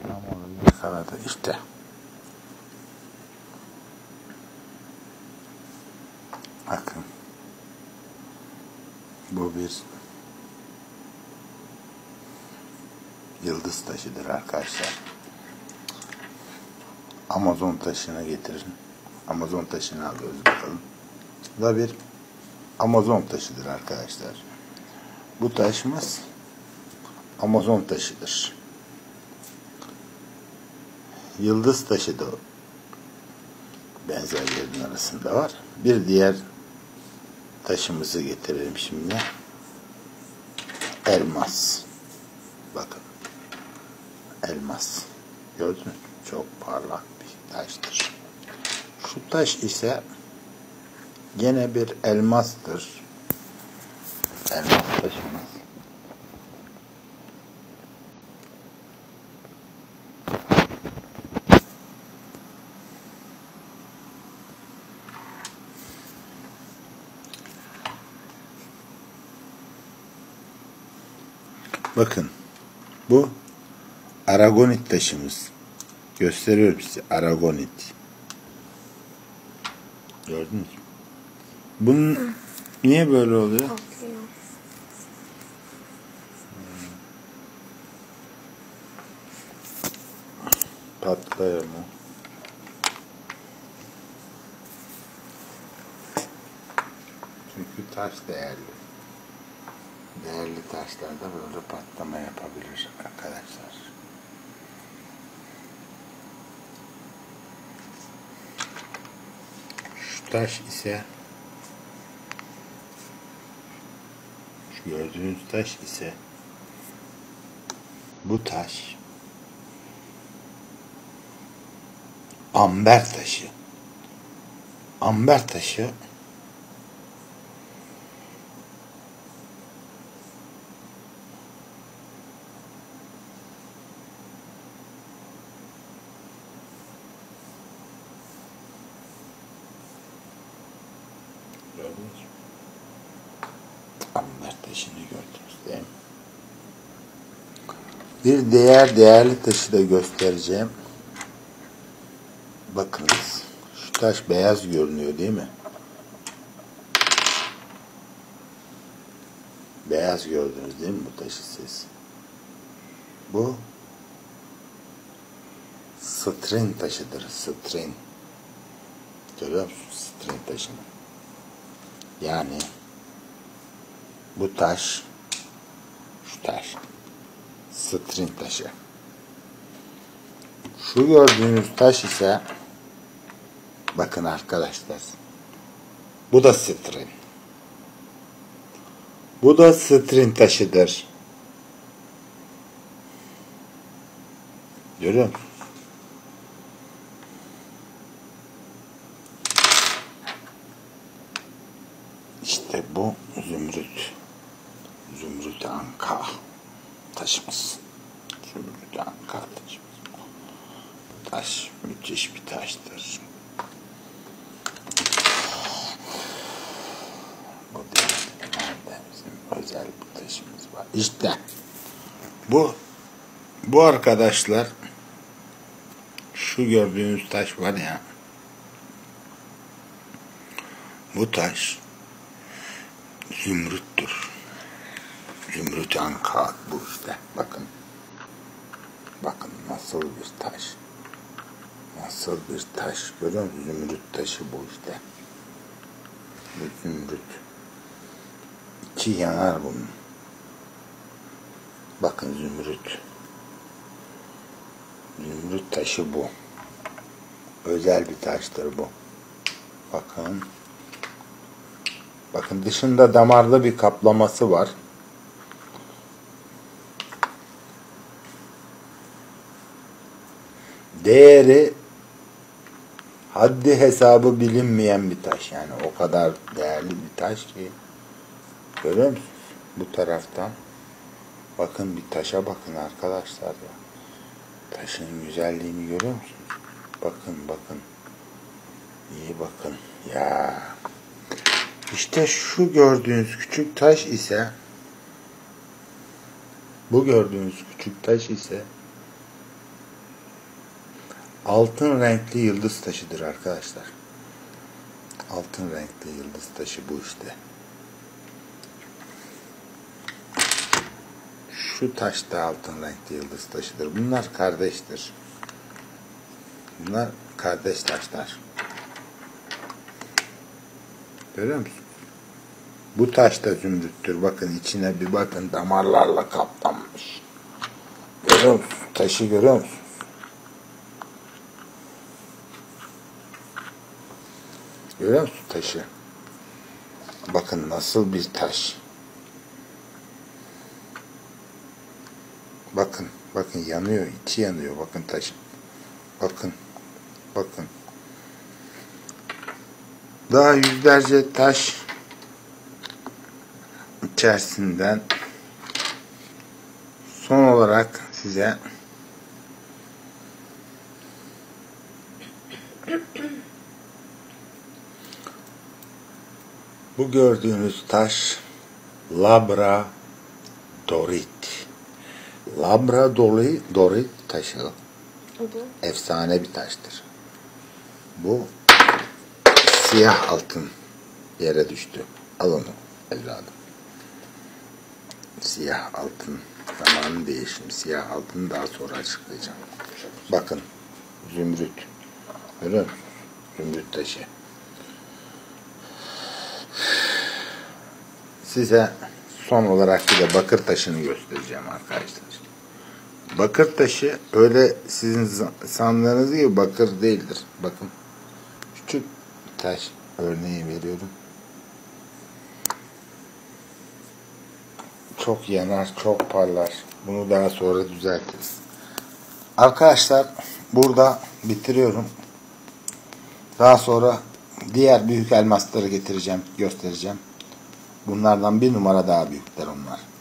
Ama yakaladı işte. Bakın. Bu bir yıldız taşıdır arkadaşlar. Amazon taşına getirin. Amazon taşını alıyoruz bakalım. Bu da bir Amazon taşıdır arkadaşlar. Bu taşımız Amazon taşıdır. Yıldız taşı da benzerlerinin arasında var. Bir diğer taşımızı getirelim şimdi. Elmas. Bakın. Elmas. Gördünüz mü? Çok parlak bir taştır. Şu taş ise gene bir elmastır. Elmas taşımız. Bakın. Bu aragonit taşımız. Gösteriyorum size. Aragonit. Gördünüz mü? Bunun niye böyle oluyor? Patlıyor mu? Çünkü taş değerli. Değerli taşlarda böyle patlama yapabilir arkadaşlar. Şu taş ise, şu gördüğünüz taş ise, bu taş amber taşı. Amber taşı gördünüz mü? Amber taşını gördünüz değil mi? Bir değerli taşı da göstereceğim. Bakınız. Şu taş beyaz görünüyor değil mi? Beyaz gördünüz değil mi bu taşı siz? Bu strin taşıdır. Strin. Görüyor musunuz? Strin taşını. Yani bu taş, şu taş strin taşı. Şu gördüğünüz taş ise, bakın arkadaşlar, bu da strin. Bu da strin taşıdır. Görüyor musun? İşte bu zümrüt. Zümrüt anka taşımız. Zümrüt anka taşımız. Taş müthiş bir taştır. Bu değil. Nerede bizim özel bir taşımız var. İşte bu arkadaşlar, şu gördüğünüz taş var ya, bu taş zümrüttür. Zümrüt anka bu işte. Bakın. Bakın nasıl bir taş. Nasıl bir taş. Görüyor musunuz? Zümrüt taşı bu işte. Bu zümrüt. İçi yanar bunun. Bakın zümrüt. Zümrüt taşı bu. Özel bir taştır bu. Bakın. Bakın dışında damarlı bir kaplaması var. Değeri haddi hesabı bilinmeyen bir taş. Yani o kadar değerli bir taş ki. Görüyor musunuz? Bu taraftan. Bakın bir taşa bakın arkadaşlar ya. Taşın güzelliğini görüyor musunuz? Bakın bakın. İyi bakın. Ya. İşte şu gördüğünüz küçük taş ise, bu gördüğünüz küçük taş ise altın renkli yıldız taşıdır arkadaşlar. Altın renkli yıldız taşı bu işte. Şu taş da altın renkli yıldız taşıdır. Bunlar kardeştir. Bunlar kardeş taşlar. Görüyor musun? Bu taş da zümrüttür. Bakın içine bir bakın, damarlarla kaplanmış. Görüyor musun? Taşı görüyor musun? Görüyor musun taşı? Bakın nasıl bir taş. Bakın, bakın yanıyor, içi yanıyor. Bakın taşın. Bakın, bakın. Daha yüzlerce taş içerisinden son olarak size bu gördüğünüz taş Labradorit. Labradorit taşı efsane bir taştır. Bu siyah altın yere düştü. Al onu evladım. Siyah altın zamanın değişimi. Siyah altını daha sonra açıklayacağım. Bakın zümrüt. Görüyor musun? Zümrüt taşı. Size son olarak bir de bakır taşını göstereceğim arkadaşlar. Bakır taşı öyle sizin sandığınız gibi bakır değildir. Bakın. Küçük taş örneği veriyorum. Çok yanar, çok parlar. Bunu daha sonra düzeltiriz. Arkadaşlar burada bitiriyorum. Daha sonra diğer büyük elmasları getireceğim, göstereceğim. Bunlardan bir numara daha büyükler onlar.